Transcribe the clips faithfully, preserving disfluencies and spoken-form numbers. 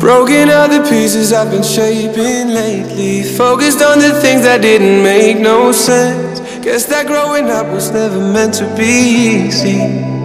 Broken other pieces I've been shaping lately, focused on the things that didn't make no sense. Guess that growing up was never meant to be easy.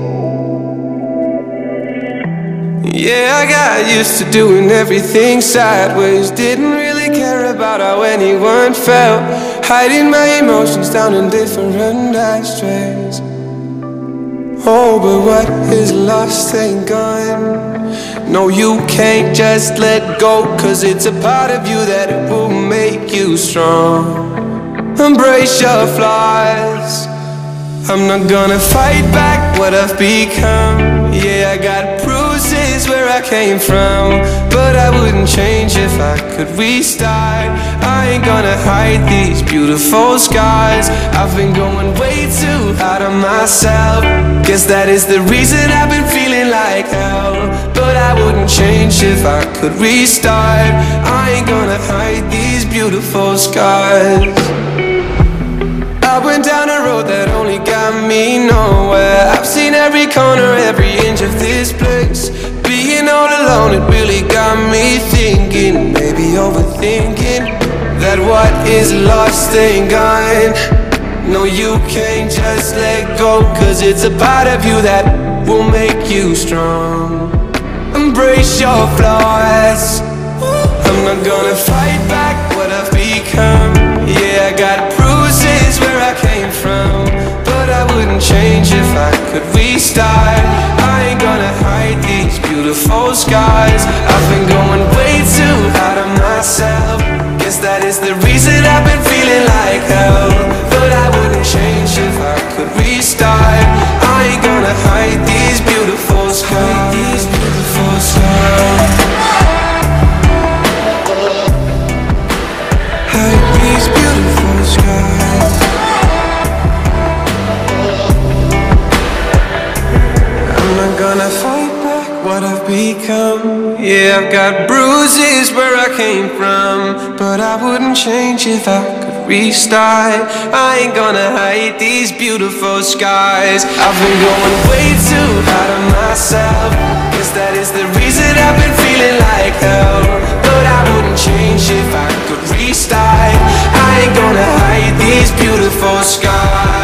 Yeah, I got used to doing everything sideways, didn't really care about how anyone felt, hiding my emotions down in different ashtrays. Oh, but what is lost ain't gone. No, you can't just let go, cause it's a part of you that will make you strong. Embrace your flaws. I'm not gonna fight back what I've become. Yeah, I got bruises where I came from, but I wouldn't change if I could restart. I ain't gonna hide these beautiful scars. I've been going way too hard on myself. Guess that is the reason I've been feeling like hell, but I wouldn't change if I could restart. I ain't gonna hide these beautiful scars. I went down a road that only got me nowhere. I've seen every corner, every inch of this place. Being all alone, it really got me thinking, maybe overthinking, that what is lost ain't gone. No, you can't just let go, cause it's a part of you that will make you strong. Embrace your flaws. I'm not gonna fight back what I've become. Yeah, I got bruises where I came from, but I wouldn't change if I could restart. I ain't gonna hide these beautiful scars. I've been going way too hard on myself. Guess that is the reason I've been feeling like hell, but I wouldn't change if I could restart. I ain't gonna hide these beautiful scars. These beautiful scars. Hide these beautiful scars. I'm not gonna fight back what I've become. Yeah, I've got bruises where I came from, but I wouldn't change if I could restart. I ain't gonna hide these beautiful scars. I've been going way too hard on myself. Guess that is the reason I've been feeling like hell, but I wouldn't change if I could restart. I ain't gonna hide these beautiful scars.